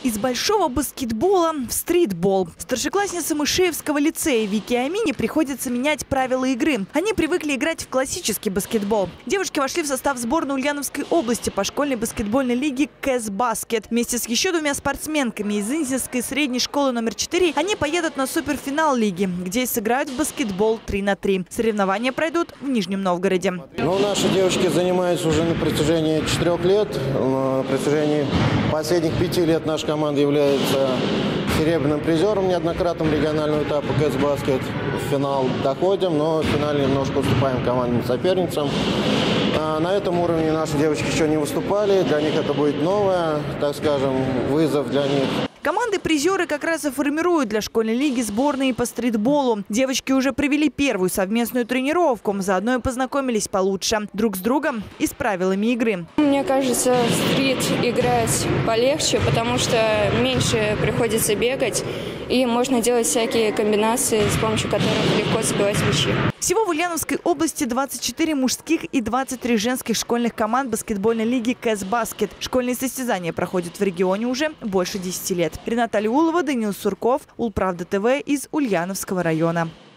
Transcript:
Из большого баскетбола в стритбол. Старшеклассницам Ишеевского лицея Вике и Амине приходится менять правила игры. Они привыкли играть в классический баскетбол. Девушки вошли в состав сборной Ульяновской области по школьной баскетбольной лиге КС-Баскет. Вместе с еще двумя спортсменками из Инзинской средней школы номер 4 они поедут на суперфинал лиги, где сыграют в баскетбол 3 на 3. Соревнования пройдут в Нижнем Новгороде. Наши девушки занимаются уже на протяжении 4 лет. На протяжении последних 5 лет наша команда является серебряным призером неоднократным регионального этапа КС-Баскет. В финал доходим, но в финале немножко уступаем командным соперницам. На этом уровне наши девочки еще не выступали. Для них это будет новое, так скажем, вызов для них. Команды-призеры как раз и формируют для школьной лиги сборные по стритболу. Девочки уже провели первую совместную тренировку, заодно и познакомились получше друг с другом и с правилами игры. Мне кажется, в стрит играть полегче, потому что меньше приходится бегать и можно делать всякие комбинации, с помощью которых легко забивать мячи. Всего в Ульяновской области 24 мужских и 23 женских школьных команд баскетбольной лиги КС-Баскет. Школьные состязания проходят в регионе уже больше 10 лет. Рената Алиулова, Даниил Сурков, Улправда ТВ из Ульяновского района.